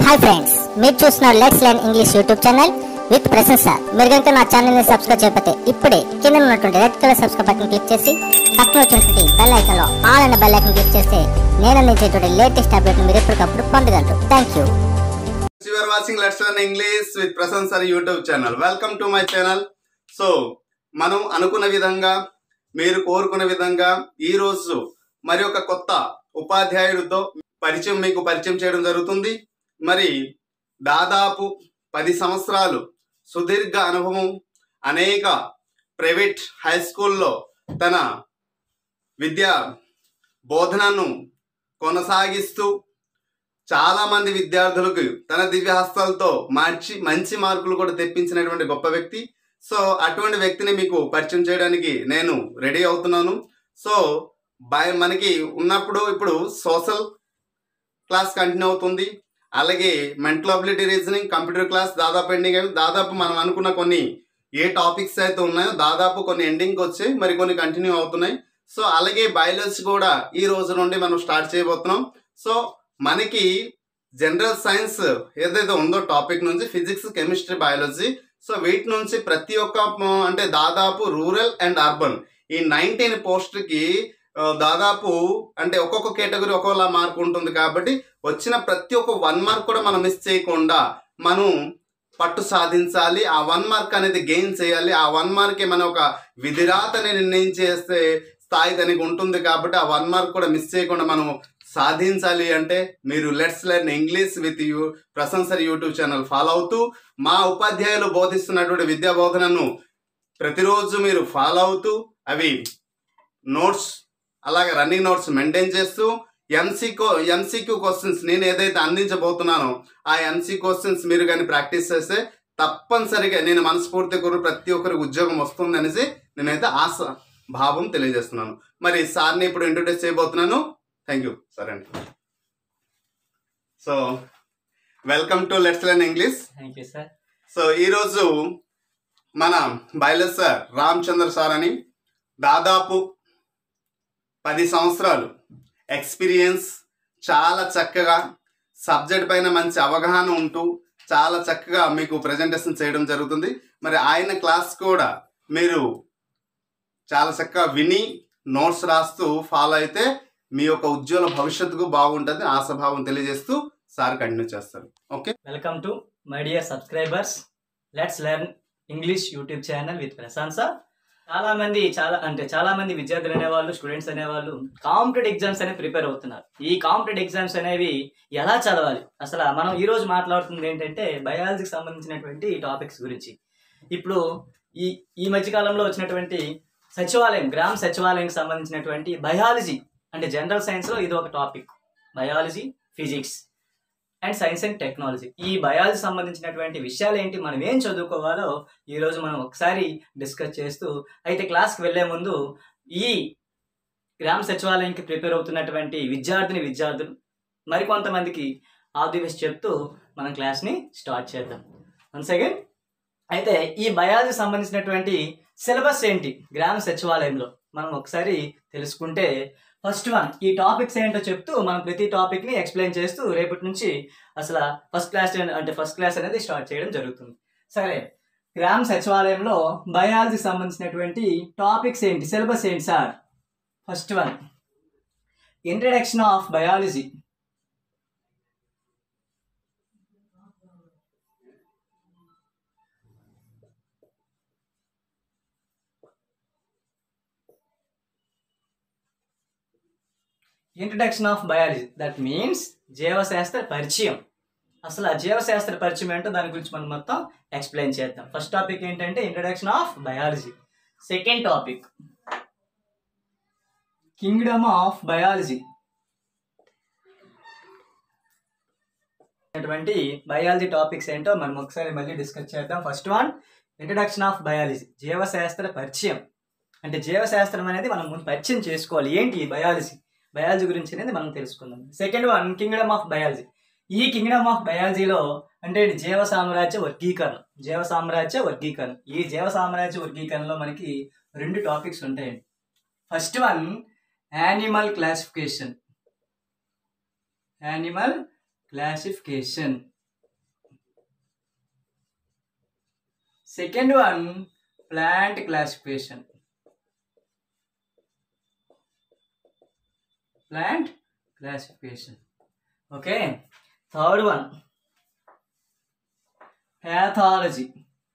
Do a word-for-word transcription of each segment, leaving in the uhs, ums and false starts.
हाय friends, మీరు చూస్తున్నారు let's learn English YouTube channel with Prasanna sir. మీరు గనుక నా ఛానల్ ని సబ్స్క్రైబ్ చేయకపోతే ఇప్పుడే కింద ఉన్నటువంటి red colour subscribe button click చేసి పక్కన వచ్చేటువంటి బెల్ ఐకాన్ లో ఆల్ అనే బెల్ ఐకాన్ క్లిక్ చేస్తే నేను అందించేటువంటి లేటెస్ట్ అప్డేట్ మీరు ఎప్పటికప్పుడు పొందగలరు. Thank you. You are watching Let's Learn English with Prasanna Sir YouTube channel. Welcome to my channel. So, మనం అనుకున్న విధంగా మీరు కోరుకున్న విధంగా ఈ రోజు మరి ఒక కొత్త ఉపాధ్యాయుడితో పరిచయం మీకు పరిచయం చేయడం జరుగుతుంది. మరి దాదాపు పది సంవత్సరాలు సుదీర్ఘ అనుభవం, అనేక ప్రైవేట్ హై స్కూల్లో తన విద్యా బోధనను కొనసాగిస్తూ చాలా మంది విద్యార్థులకు తన దివ్య హస్తాలతో మంచి మంచి మార్కులు కూడా తెప్పించినటువంటి గొప్ప వ్యక్తి. సో అటువంటి వ్యక్తిని మీకు పరిచయం చేయడానికి నేను రెడీ అవుతున్నాను. సో బై మనకి ఉన్నప్పుడు ఇప్పుడు సోషల్ క్లాస్ కంటిన్యూ అవుతుంది, అలాగే mental ability reasoning, computer class దాదాపు ఎండింగ్ అయ్యి దాదాపు మనం అనుకున్న కొన్ని ఏ టాపిక్స్ అయితే ఉన్నాయో దాదాపు కొన్ని ఎండింగ్కి వచ్చాయి, మరి కొన్ని కంటిన్యూ అవుతున్నాయి. సో అలాగే బయాలజీ కూడా ఈ రోజు నుండి మనం స్టార్ట్ చేయబోతున్నాం. సో మనకి జనరల్ సైన్స్ ఏదైతే ఉందో టాపిక్ నుంచి ఫిజిక్స్, కెమిస్ట్రీ, బయాలజీ, సో వీటి నుంచి ప్రతి ఒక్క అంటే దాదాపు రూరల్ అండ్ అర్బన్ ఈ నైన్టీన్ పోస్ట్కి దాదాపు అంటే ఒక్కొక్క కేటగిరీ ఒక్కోలా మార్క్ ఉంటుంది. కాబట్టి వచ్చిన ప్రతి ఒక్క వన్ మార్క్ కూడా మనం మిస్ చేయకుండా మనం పట్టు సాధించాలి. ఆ వన్ మార్క్ అనేది గెయిన్ చేయాలి. ఆ వన్ మార్కే మన ఒక విధిరాతని నిర్ణయం చేసే స్థాయి దానికి ఉంటుంది. కాబట్టి ఆ వన్ మార్క్ కూడా మిస్ చేయకుండా మనం సాధించాలి అంటే మీరు let's learn English with you Prasanna sir YouTube channel follow అవుతూ మా ఉపాధ్యాయులు బోధిస్తున్నటువంటి విద్యా బోధనను ప్రతిరోజు మీరు ఫాలో అవుతూ అవి నోట్స్ అలాగే రన్నింగ్ నోట్స్ మెయింటైన్ చేస్తూ ఎంసీక్యూ ఎంసీక్యూ క్వశ్చన్స్ నేను ఏదైతే అందించబోతున్నానో ఆ ఎంసీ క్వశ్చన్స్ మీరు కానీ ప్రాక్టీస్ చేస్తే తప్పనిసరిగా నేను మనస్ఫూర్తి కోరు ప్రతి ఒక్కరికి ఉద్యోగం వస్తుంది అనేసి నేనైతే ఆశ భావం తెలియజేస్తున్నాను. మరి సార్ని ఇప్పుడు ఇంట్రొడ్యూస్ చేయబోతున్నాను. థ్యాంక్ యూ సార్ అండి. So welcome to let's learn English. Thank you sir. So ఈరోజు మన బయాలజీ సార్ రామచంద్ర సార్ అని దాదాపు పది సంవత్సరాలు ఎక్స్పీరియన్స్, చాలా చక్కగా సబ్జెక్ట్ పైన మంచి అవగాహన ఉంటూ చాలా చక్కగా మీకు ప్రజెంటేషన్ చేయడం జరుగుతుంది. మరి ఆయన క్లాస్ కూడా మీరు చాలా చక్కగా విని నోట్స్ రాస్తూ ఫాలో అయితే మీ యొక్క ఉజ్వల భవిష్యత్తుకు బాగుంటుంది ఆశాభావం తెలియజేస్తూ సార్ కంటిన్యూ చేస్తారు. Okay, welcome to my dear subscribers let's learn English YouTube channel with Prashant sir. చాలా మంది చాలా అంటే చాలా మంది విద్యార్థులు అనేవాళ్ళు, స్టూడెంట్స్ అనేవాళ్ళు కాంపిటేటివ్ ఎగ్జామ్స్ అనేవి ప్రిపేర్ అవుతున్నారు. ఈ కాంపిటేటివ్ ఎగ్జామ్స్ అనేవి ఎలా చదవాలి, అసలు మనం ఈ రోజు మాట్లాడుతుంది ఏంటంటే బయాలజీకి సంబంధించినటువంటి టాపిక్స్ గురించి. ఇప్పుడు ఈ ఈ మధ్యకాలంలో వచ్చినటువంటి సచివాలయం, గ్రామ సచివాలయంకి సంబంధించినటువంటి బయాలజీ అంటే జనరల్ సైన్స్లో ఇది ఒక topic. Biology, physics and science and technology, ఈ బయాలజీ సంబంధించినటువంటి విషయాలు ఏంటి, మనం ఏం చదువుకోవాలో ఈరోజు మనం ఒకసారి డిస్కస్ చేస్తూ అయితే క్లాస్కి వెళ్లే ముందు ఈ గ్రామ సచివాలయంకి ప్రిపేర్ అవుతున్నటువంటి విద్యార్థిని విద్యార్థులు మరికొంతమందికి ఆల్ ది బెస్ట్ చెప్తూ మనం క్లాస్ని స్టార్ట్ చేద్దాం. వన్స్ అగైన్ అయితే ఈ బయాలజీ సంబంధించినటువంటి సిలబస్ ఏంటి గ్రామ సచివాలయంలో మనం ఒకసారి తెలుసుకుంటే, ఫస్ట్ వన్ ఈ టాపిక్స్ ఏంటో చెప్తూ మనం ప్రతి టాపిక్ని ఎక్స్ప్లెయిన్ చేస్తూ రేపటి నుంచి అసలు ఫస్ట్ క్లాస్ అంటే ఫస్ట్ క్లాస్ అనేది స్టార్ట్ చేయడం జరుగుతుంది. సరే, గ్రామ సచివాలయంలో బయాలజీ సంబంధించినటువంటి టాపిక్స్ ఏంటి, సిలబస్ ఏంటి sir? First one introduction of biology. Introduction of biology that means జీవశాస్త్ర పరిచయం. అసలు ఆ జీవశాస్త్ర పరిచయం ఏంటో దాని గురించి మనం మొత్తం ఎక్స్ప్లెయిన్ చేద్దాం. ఫస్ట్ టాపిక్ ఏంటంటే introduction of biology. Second topic kingdom of biology. అటువంటి బయాలజీ టాపిక్స్ ఏంటో మనం ఒకసారి మళ్ళీ డిస్కస్ చేద్దాం. First one introduction of biology, జీవశాస్త్ర పరిచయం. అంటే జీవశాస్త్రం అనేది మనం ముందు పరిచయం చేసుకోవాలి, ఏంటి బయాలజీ బయాలజీ గురించి అనేది మనం తెలుసుకుందాం. Second one kingdom of biology. ఈ కింగ్డమ్ ఆఫ్ బయాలజీలో అంటే జీవ సామ్రాజ్య వర్గీకరణ, జీవ సామ్రాజ్య వర్గీకరణ. ఈ జీవ సామ్రాజ్య వర్గీకరణలో మనకి రెండు టాపిక్స్ ఉంటాయండి. First one animal classification. Animal classification. Second one plant classification, plant classification. Okay, third one pathology,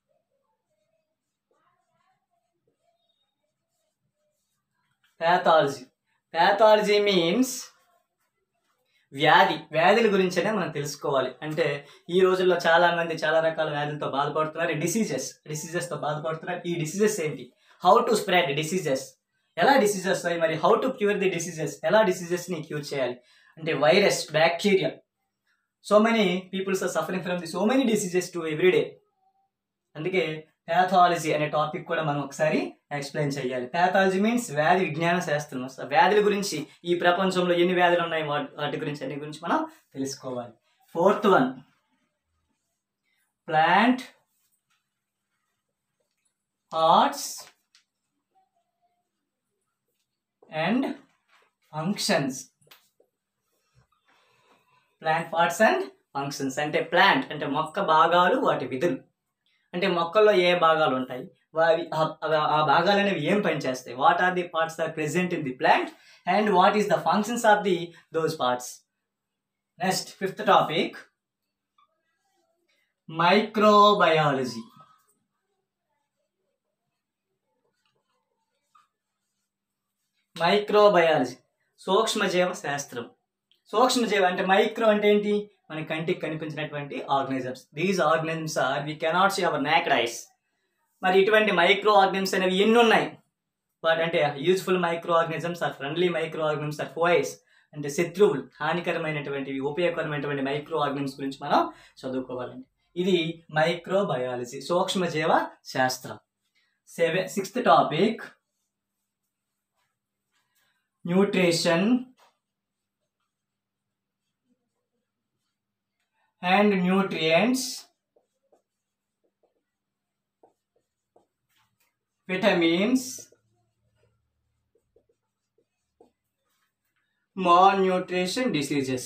pathology pathology means వ్యాధి, వ్యాధుల గురించనే మనం తెలుసుకోవాలి. అంటే ఈ రోజుల్లో చాలా మంది చాలా రకాల వ్యాధులతో బాధపడుతున్నారు, డిసీజెస్ డిసీజెస్తో బాధపడుతున్నారు. ఈ డిసీజెస్ ఏంటి, హౌ టు స్ప్రెడ్ డిసీజెస్, ఎలా డిసీజెస్ వస్తాయి, మరి how to cure the diseases, ఎలా డిసీజెస్ని క్యూర్ చేయాలి. అంటే virus, bacteria, so many peoples are suffering from the so many diseases to everyday. అందుకే ప్యాథాలజీ అనే టాపిక్ కూడా మనం ఒకసారి ఎక్స్ప్లెయిన్ చేయాలి. ప్యాథాలజీ మీన్స్ వ్యాధి విజ్ఞాన శాస్త్రం. వ్యాధుల గురించి, ఈ ప్రపంచంలో ఎన్ని వ్యాధులు ఉన్నాయి వాటి గురించి అన్ని గురించి మనం తెలుసుకోవాలి. Fourth one plant parts and functions. Plant parts and functions అంటే ప్లాంట్ అంటే మొక్క భాగాలు, వాటి విధులు. అంటే మొక్కల్లో ఏ భాగాలు ఉంటాయి, వావి ఆ భాగాలు అనేవి ఏం పనిచేస్తాయి, what are the parts are present in the plant and what is the functions of the those parts. Next fifth topic microbiology. Microbiology సూక్ష్మజీవ శాస్త్రం. సూక్ష్మజీవ అంటే మైక్రో అంటే ఏంటి, మన కంటికి కనిపించినటువంటి organisms. These organisms are we cannot see our naked eyes. మరి ఇటువంటి మైక్రో ఆర్గనిజమ్స్ అనేవి ఎన్ని ఉన్నాయి, వాటి అంటే useful micro organisms or friendly micro organisms or foes అంటే శత్రువులు, హానికరమైనటువంటివి, ఉపయోగకరమైనటువంటి మైక్రో ఆర్గనిజమ్స్ గురించి మనం చదువుకోవాలండి. ఇది మైక్రోబయాలజీ, సూక్ష్మజీవ శాస్త్రం. Seven sixth topic nutrition and nutrients, vitamins, malnutrition diseases.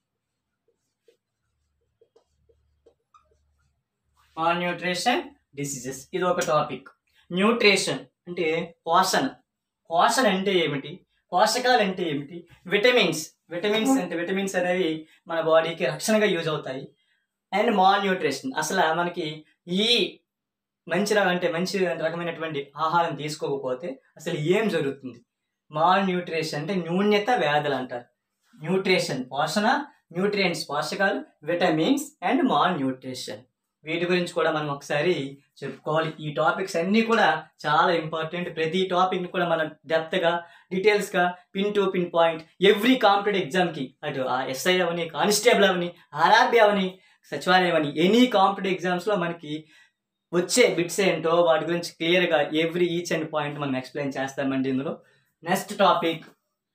malnutrition diseases ఇది ఒక టాపిక్. న్యూట్రిషన్ అంటే పోషణ. పోషణ అంటే ఏమిటి, పోషకాలు అంటే ఏమిటి, విటమిన్స్ విటమిన్స్ అంటే విటమిన్స్ అనేవి మన బాడీకి రక్షణగా యూజ్ అవుతాయి. అండ్ మాల్ న్యూట్రిషన్, అసలు మనకి ఈ మంచి అంటే మంచి రకమైనటువంటి ఆహారం తీసుకోకపోతే అసలు ఏం జరుగుతుంది. మాల్ న్యూట్రిషన్ అంటే న్యూన్యత వ్యాధులు అంటారు. న్యూట్రిషన్ పోషణ, న్యూట్రియంట్స్ పోషకాలు, విటమిన్స్ అండ్ మాల్ న్యూట్రిషన్, వీటి గురించి కూడా మనం ఒకసారి చెప్పుకోవాలి. ఈ టాపిక్స్ అన్నీ కూడా చాలా ఇంపార్టెంట్. ప్రతి టాపిక్ని కూడా మనం డెప్త్గా, డీటెయిల్స్గా, pin to pin point every competitive ఎగ్జామ్కి, అటు ఆ ఎస్ఐ అవని, కానిస్టేబుల్ అవని, ఆర్ఆర్బి అవని, సచివాలయం అని, ఎనీ కాంపిటేటివ్ ఎగ్జామ్స్లో మనకి వచ్చే బిట్స్ ఏంటో వాటి గురించి క్లియర్గా ఎవ్రీ ఈచ్ అండ్ పాయింట్ మనం ఎక్స్ప్లెయిన్ చేస్తామండి ఇందులో. Next topic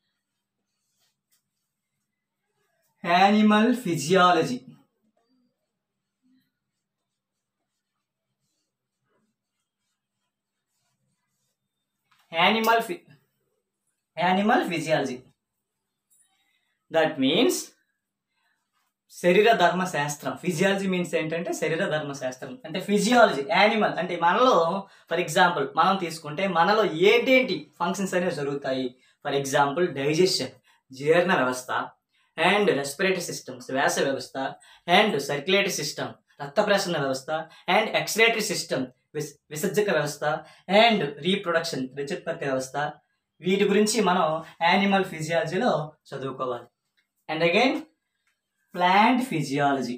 animal physiology. Animal phy- animal physiology, that means శరీర ధర్మ శాస్త్రం. ఫిజియాలజీ మీన్స్ ఏంటంటే శరీర ధర్మ శాస్త్రం. అంటే ఫిజియాలజీ యానిమల్ అంటే మనలో, ఫర్ ఎగ్జాంపుల్ మనం తీసుకుంటే మనలో ఏంటేంటి ఫంక్షన్స్ అనేవి జరుగుతాయి. ఫర్ ఎగ్జాంపుల్ డైజెషన్, జీర్ణ వ్యవస్థ, అండ్ రెస్పిరేటరీ సిస్టమ్, శ్వాస వ్యవస్థ, అండ్ సర్క్యులేటరీ సిస్టమ్, రక్త ప్రసరణ వ్యవస్థ, అండ్ ఎక్స్క్రేటరీ సిస్టమ్, విస్ విసర్జక వ్యవస్థ, అండ్ రీప్రొడక్షన్, ప్రత్యుత్పత్తి వ్యవస్థ. వీటి గురించి మనం యానిమల్ ఫిజియాలజీలో చదువుకోవాలి. And again plant physiology.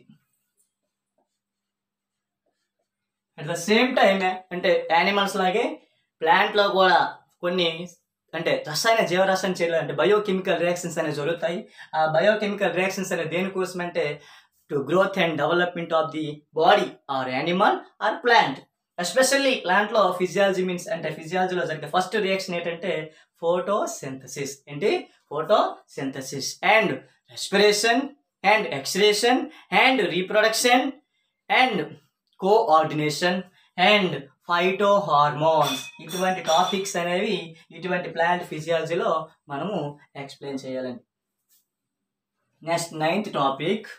At the same time అంటే యానిమల్స్ లాగే ప్లాంట్లో కూడా కొన్ని అంటే రసాయన జీవరసాయన చర్యలు అంటే బయోకెమికల్ రియాక్షన్స్ అనేవి జరుగుతాయి. ఆ బయోకెమికల్ రియాక్షన్స్ అనేవి దేనికోసం అంటే to growth and development of the body or animal or plant. Especially ప్లాంట్లో ఫిజియాలజీ మీన్స్ అంటే ఫిజియాలజీలో జరిగే ఫస్ట్ రియాక్షన్ ఏంటంటే ఫోటోసింథసిస్. ఏంటి photosynthesis and respiration and expiration and reproduction and coordination and phyto hormones. ఇటువంటి టాపిక్స్ అనేవి ఇటువంటి ప్లాంట్ ఫిజియాలజీలో మనము ఎక్స్ప్లెయిన్ చేయాలండి. నెక్స్ట్ నైన్త్ టాపిక్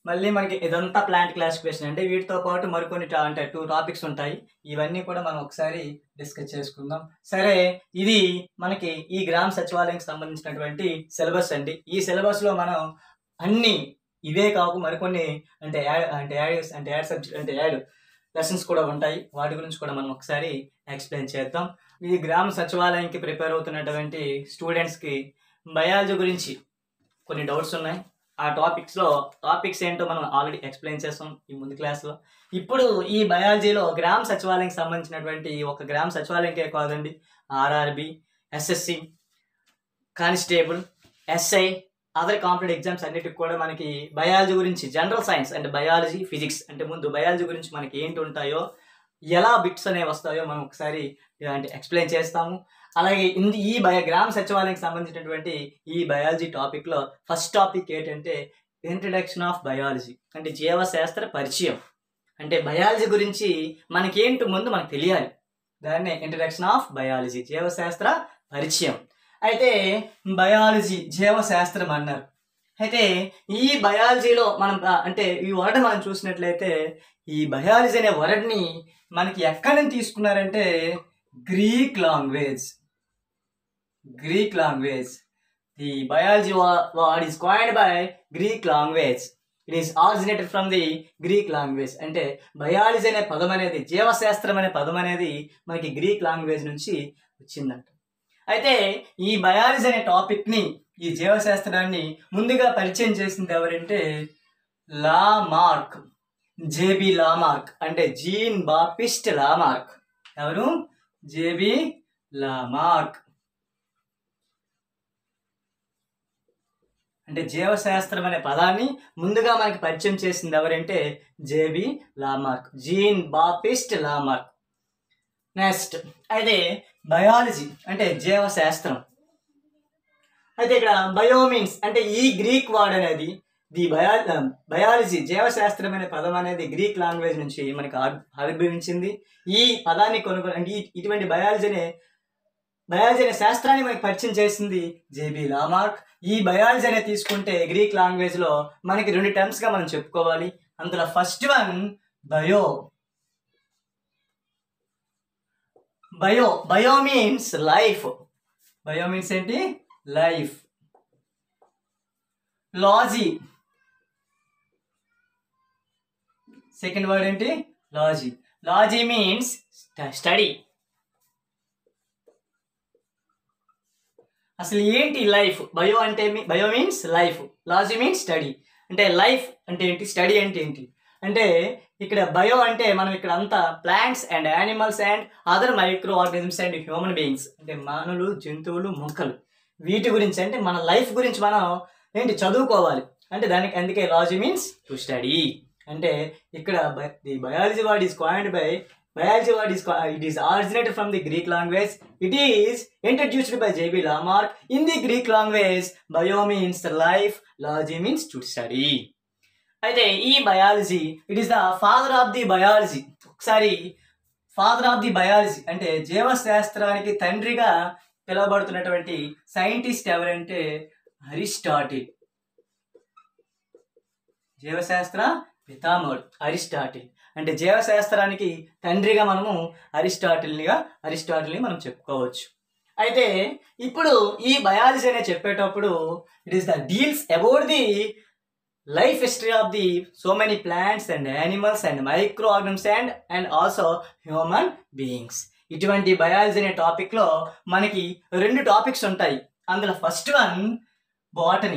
మళ్ళీ మనకి ఇదంతా ప్లాంట్ క్లాసిఫికేషన్ అంటే వీటితో పాటు మరికొన్ని టా- అంటే టూ టాపిక్స్ ఉంటాయి. ఇవన్నీ కూడా మనం ఒకసారి డిస్కస్ చేసుకుందాం. సరే, ఇది మనకి ఈ గ్రామ సచివాలయంకి సంబంధించినటువంటి సిలబస్ అండి. ఈ సిలబస్ లో మనం అన్ని ఇవే కాకు మరికొన్ని అంటే యాడ్ అంటే యాడ్ అంటే యాడ్ సబ్జెక్ట్ అంటే యాడ్ లెసన్స్ కూడా ఉంటాయి. వాటి గురించి కూడా మనం ఒకసారి ఎక్స్ప్లెయిన్ చేద్దాం. ఈ గ్రామ సచివాలయంకి ప్రిపేర్ అవుతున్నటువంటి స్టూడెంట్స్కి బయాలజీ గురించి కొన్ని డౌట్స్ ఉన్నాయి. ఆ టాపిక్స్లో టాపిక్స్ ఏంటో మనం ఆల్రెడీ ఎక్స్ప్లెయిన్ చేస్తాం ఈ ముందు క్లాస్లో. ఇప్పుడు ఈ బయాలజీలో గ్రామ సచివాలయంకి సంబంధించినటువంటి ఒక గ్రామ సచివాలయంకే కాదండి, RRB, SSC, constable, SI, other competitive exams అన్నిటికి కూడా మనకి బయాలజీ గురించి జనరల్ సైన్స్ అంటే బయాలజీ, ఫిజిక్స్ అంటే ముందు బయాలజీ గురించి మనకి ఏంటి ఉంటాయో, ఎలా బిట్స్ అనేవి వస్తాయో మనం ఒకసారి అంటే ఎక్స్ప్లెయిన్ చేస్తాము. అలాగే ఇంది ఈ బయ గ్రామ సచివాలయానికి సంబంధించినటువంటి ఈ బయాలజీ టాపిక్లో ఫస్ట్ టాపిక్ ఏంటంటే ఇంట్రడక్షన్ ఆఫ్ బయాలజీ అంటే జీవశాస్త్ర పరిచయం. అంటే బయాలజీ గురించి మనకేంటి ముందు మనకు తెలియాలి, దాన్నే ఇంట్రడక్షన్ ఆఫ్ బయాలజీ జీవశాస్త్ర పరిచయం. అయితే బయాలజీ జీవశాస్త్రం అన్నారు. అయితే ఈ బయాలజీలో మనం ఆ, అంటే ఈ వర్డ్ మనం చూసినట్లయితే ఈ బయాలజీ అనే వర్డ్ని మనకి ఎక్కడి నుంచి తీసుకున్నారంటే Greek language. Greek language the biology word is coined by Greek language. It is originated from the Greek language. అంటే బయాలజీ అనే పదం అనేది జీవశాస్త్రం అనే పదం అనేది మనకి గ్రీక్ లాంగ్వేజ్ నుంచి వచ్చిందంట. అయితే ఈ బయాలజీ అనే టాపిక్ని ఈ జీవశాస్త్రాన్ని ముందుగా పరిచయం చేసింది ఎవరంటే లామార్క్, జేబి లామార్క్ అంటే జీన్ బాపిస్ట్ లామార్క్. ఎవరు? JB Lamarck. అంటే జీవశాస్త్రం అనే పదాన్ని ముందుగా మనకి పరిచయం చేసింది ఎవరంటే JB Lamarck, Jean Baptiste Lamarck. Next అయితే బయాలజీ అంటే జీవశాస్త్రం. అయితే ఇక్కడ బయో మీన్స్ అంటే ఈ గ్రీక్ వర్డ్ అనేది ది బయా బయాలజీ జీవశాస్త్రం అనే పదం అనేది గ్రీక్ లాంగ్వేజ్ నుంచి మనకి ఆవిర్భవించింది. ఈ పదాన్ని కొనుగోలు అంటే ఇటువంటి బయాలజీ అనే బయాలజీ అనే శాస్త్రాన్ని మనకి పరిచయం చేసింది జేబి లామార్క్. ఈ బయాలజీ అనేది తీసుకుంటే గ్రీక్ లాంగ్వేజ్ లో మనకి రెండు టర్మ్స్ గా మనం చెప్పుకోవాలి. అందులో first one bio. Bio bio means life. Bio means ఏంటి? లైఫ్. లాజీ, సెకండ్ వర్డ్ ఏంటి? లాజీ. Logy means study. అసలు ఏంటి లైఫ్? బయో అంటే bio means life, logy means study. అంటే లైఫ్ అంటే ఏంటి, స్టడీ అంటే ఏంటి అంటే ఇక్కడ బయో అంటే మనం ఇక్కడ అంతా plants and animals and other micro organisms and human beings అంటే మానవులు, జంతువులు, మొక్కలు, వీటి గురించి అంటే మన లైఫ్ గురించి మనం ఏంటి చదువుకోవాలి. అంటే దానికి అందుకే లాజీ మీన్స్ టు స్టడీ. అంటే ఇక్కడ the biology word is coined by biology word is it is originated from the Greek language. It is introduced by JB Lamarck. In the Greek language bio means life, logy means to study. అయితే ఈ biology it is the father of the biology. ఒకసారి father of the biology అంటే జీవశాస్త్రానికి తండ్రిగా పిలువబడుతున్నటువంటి scientist ఎవరంటే Aristotle. జీవశాస్త్ర పితామహుడు Aristotle. అంటే జీవశాస్త్రానికి తండ్రిగా మనము అరిస్టాటిల్నిగా అరిస్టాటిల్ని మనం చెప్పుకోవచ్చు. అయితే ఇప్పుడు ఈ బయాలజీ అనే చెప్పేటప్పుడు it is the deals about the life history of the so many plants and animals and microorganisms and and also human beings. ఇటువంటి బయాలజీ అనే టాపిక్ లో మనకి రెండు టాపిక్స్ ఉంటాయి. అందులో ఫస్ట్ వన్ బాటనీ.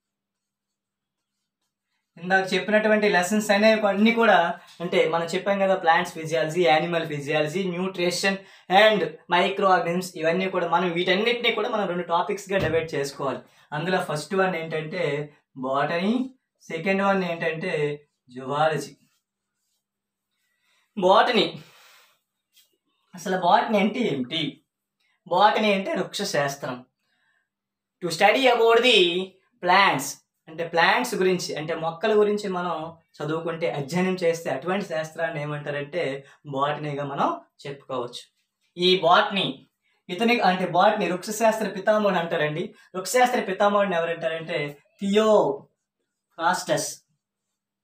ఇందాక చెప్పినటువంటి లెసన్స్ అనేవి అన్ని కూడా అంటే మనం చెప్పాం కదా, plants physiology, animal physiology, nutrition and micro organisms, ఇవన్నీ కూడా మనం వీటన్నిటిని కూడా మనం రెండు టాపిక్స్ గా డివైడ్ చేసుకోవాలి. అందులో ఫస్ట్ వన్ ఏంటంటే బాటనీ, సెకండ్ వన్ ఏంటంటే జువాలజీ. బాటనీ అసలు బాటనీ అంటే ఏమిటి? బాటనీ అంటే వృక్ష శాస్త్రం. To study about the plants అంటే ప్లాంట్స్ గురించి అంటే మొక్కల గురించి మనం చదువుకుంటే అధ్యయనం చేస్తే అటువంటి శాస్త్రాన్ని ఏమంటారంటే బాటనీగా మనం చెప్పుకోవచ్చు. ఈ బాటనీ ఇతని అంటే బాటనీ వృక్షశాస్త్ర పితామహుడు అంటారండి. వృక్షశాస్త్ర పితామహుడిని ఎవరంటారంటే థియో ఫ్రాస్టస్.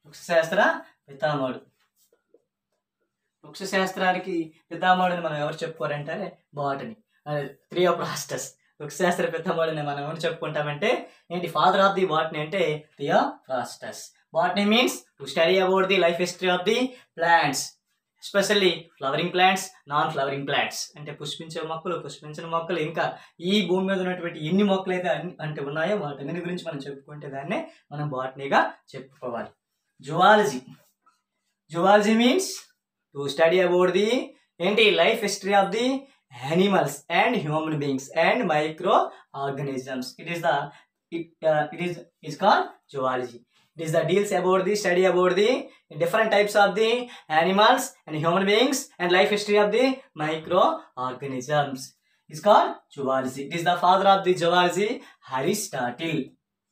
వృక్షశాస్త్ర పితామహుడు. వృక్షశాస్త్రానికి పితామహుడిని మనం ఎవరు చెప్పుకోరంటే బాటనీ, థియోఫ్రాస్టస్. వృక్షశాస్త్ర పితామహుడిని మనం ఎవరు చెప్పుకుంటామంటే ఏంటి, ఫాదర్ ఆఫ్ ది బాటనీ అంటే Theophrastus. Botany means to study about the life history of the plants, especially flowering plants, non flowering plants అంటే పుష్పించే మొక్కలు, పుష్పించిన మొక్కలు, ఇంకా ఈ భూమి మీద ఉన్నటువంటి ఎన్ని మొక్కలు అయితే అన్ని అంటే ఉన్నాయో వాటన్నిటి గురించి మనం చెప్పుకుంటే దాన్నే మనం బాటనీగా చెప్పుకోవాలి. Zoology. Zoology means to study about the ఏంటి life history of the animals and human beings and microorganisms. It is the it uh, it is is called zoology. It is the deals about the study about the different types of the animals and human beings and life history of the microorganisms. It's called zoology. It is the father of the zoology, Aristotle.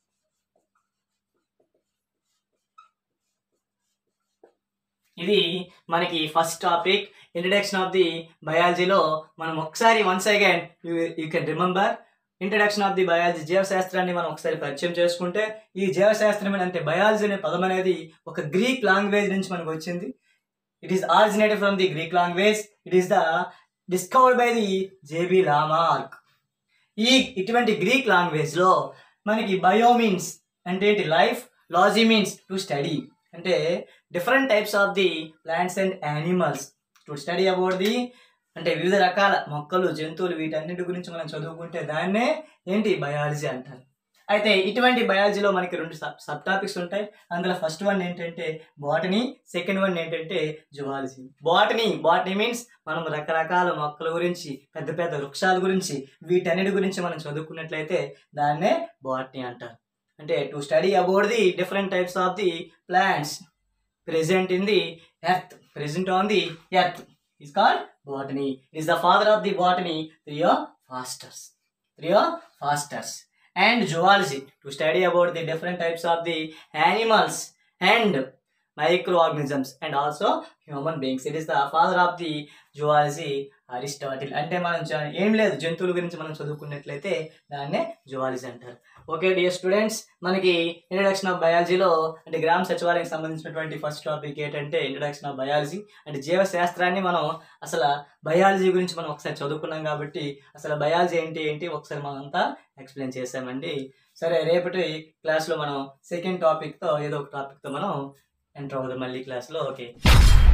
ఇది మనకి first topic, introduction of the బయాలజీలో. మనం ఒకసారి once again you can remember introduction of the biology. జీవశాస్త్రాన్ని మనం ఒకసారి పరిచయం చేసుకుంటే, ఈ జీవశాస్త్రం అంటే బయాలజీ అనే పదం అనేది ఒక గ్రీక్ లాంగ్వేజ్ నుంచి మనకు వచ్చింది. It is originated from the Greek language. It is the discovered by the JB Lamarck. ఈ ఇటువంటి గ్రీక్ లాంగ్వేజ్లో మనకి బయో మీన్స్ అంటే ఏంటి life, logy means to study అంటే different types of the plants and animals. To study about the అంటే వివిధ రకాల మొక్కలు, జంతువులు, వీటన్నిటి గురించి మనం చదువుకుంటే దాన్నే ఏంటి బయాలజీ అంటారు. అయితే ఇటువంటి బయాలజీలో మనకి రెండు సబ్ సబ్ టాపిక్స్ ఉంటాయి. అందులో ఫస్ట్ వన్ ఏంటంటే బాటనీ, సెకండ్ వన్ ఏంటంటే జువాలజీ. బాటనీ బాటనీ మీన్స్ మనం రకరకాల మొక్కల గురించి, పెద్ద పెద్ద వృక్షాల గురించి, వీటన్నిటి గురించి మనం చదువుకున్నట్లయితే దాన్నే బాటనీ అంటారు. అంటే to study about the different types of the plants present in the earth, present on the earth is called botany. It is the father of the botany, Theophrastus. Theophrastus. And zoology to study about the different types of the animals and microorganisms and also human beings. It is the father of the zoology, Aristotle. అంటే మనం ఏం లేదు, జంతువుల గురించి మనం చదువుకున్నట్లయితే దాన్నే zoology అంటారు. Okay dear students, మనకి ఇంట్రడక్షన్ ఆఫ్ బయాలజీలో అంటే గ్రామ సచివాలయానికి సంబంధించినటువంటి ఫస్ట్ టాపిక్ ఏంటంటే ఇంట్రడక్షన్ ఆఫ్ బయాలజీ. అంటే జీవశాస్త్రాన్ని మనం అసలు బయాలజీ గురించి మనం ఒకసారి చదువుకున్నాం కాబట్టి అసలు బయాలజీ ఏంటి ఏంటి ఒకసారి మనం అంతా ఎక్స్ప్లెయిన్ చేసామండి. సరే, రేపటి క్లాస్లో మనం సెకండ్ టాపిక్తో ఏదో ఒక టాపిక్తో మనం ఎంటర్ అవుదాం మళ్ళీ క్లాస్లో. ఓకే.